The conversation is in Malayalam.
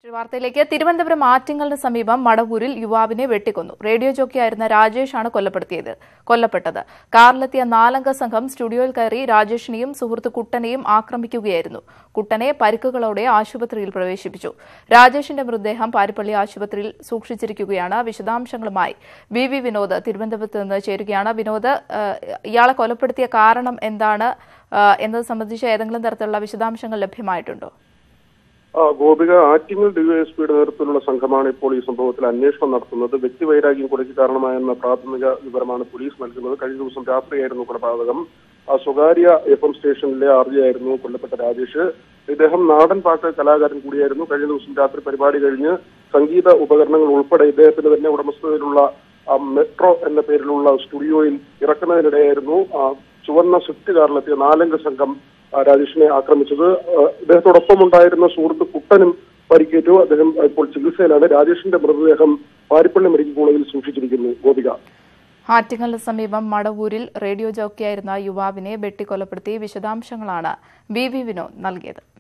വാർത്തയിലേക്ക്. തിരുവനന്തപുരം ആറ്റിങ്ങലിന് സമീപം മടവൂരിൽ യുവാവിനെ വെട്ടിക്കൊന്നു. റേഡിയോ ജോക്കിയായിരുന്ന രാജേഷാണ് കൊല്ലപ്പെട്ടത്. കാറിലെത്തിയ 4 അംഗ സംഘം സ്റ്റുഡിയോയിൽ കയറി രാജേഷിനെയും സുഹൃത്ത് കുട്ടനെയും ആക്രമിക്കുകയായിരുന്നു. കുട്ടനെ പരിക്കുകളോടെ ആശുപത്രിയിൽ പ്രവേശിപ്പിച്ചു. രാജേഷിന്റെ മൃതദേഹം പാരിപ്പള്ളി ആശുപത്രിയിൽ സൂക്ഷിച്ചിരിക്കുകയാണ്. വിശദാംശങ്ങളുമായി വി വിനോദ് തിരുവനന്തപുരത്ത് നിന്ന് ചേരുകയാണ്. വിനോദ്, ഇയാളെ കൊലപ്പെടുത്തിയ കാരണം എന്താണ് എന്നത് സംബന്ധിച്ച് ഏതെങ്കിലും തരത്തിലുള്ള വിശദാംശങ്ങൾ ലഭ്യമായിട്ടുണ്ടോ? ഗോപിക, ആറ്റിങ്ങൽ ഡിവൈഎസ്പിയുടെ നേതൃത്വത്തിലുള്ള സംഘമാണ് ഇപ്പോൾ ഈ സംഭവത്തിൽ അന്വേഷണം നടത്തുന്നത്. വ്യക്തിവൈരാഗ്യം കൊലയ്ക്ക് കാരണമായെന്ന പ്രാഥമിക വിവരമാണ് പോലീസ് നൽകുന്നത്. കഴിഞ്ഞ ദിവസം രാത്രിയായിരുന്നു കൊലപാതകം. സ്വകാര്യ FM സ്റ്റേഷനിലെ RJ ആയിരുന്നു കൊല്ലപ്പെട്ട രാജേഷ്. ഇദ്ദേഹം നാടൻ പാട്ട് കലാകാരൻ കൂടിയായിരുന്നു. കഴിഞ്ഞ ദിവസം രാത്രി പരിപാടി കഴിഞ്ഞ് സംഗീത ഉപകരണങ്ങൾ ഉൾപ്പെടെ ഇദ്ദേഹത്തിന് തന്നെ ഉടമസ്ഥതയിലുള്ള മെട്രോ എന്ന പേരിലുള്ള സ്റ്റുഡിയോയിൽ ഇറക്കുന്നതിനിടെയായിരുന്നു ചുവന്ന സ്വിഫ്റ്റ് കാറിലെത്തിയ 4 അംഗ സംഘം രാജേഷിനെ ആക്രമിച്ചത്. ഇദ്ദേഹത്തോടൊപ്പം ഉണ്ടായിരുന്ന സുഹൃത്ത് കുട്ടനും പരിക്കേറ്റു. അദ്ദേഹം ഇപ്പോൾ ചികിത്സയിലാണ്. രാജേഷിന്റെ മൃതദേഹം പാരിപ്പള്ളി മെഡിക്കൽ കോളേജിൽ സൂക്ഷിച്ചിരിക്കുന്നു. ഗോപിക, ആറ്റിങ്ങലിന് സമീപം മടവൂരിൽ റേഡിയോ ജോക്കിയായിരുന്ന യുവാവിനെ വെട്ടിക്കൊലപ്പെടുത്തി. വിശദാംശങ്ങളാണ് വി വിനോദ് നൽകിയത്.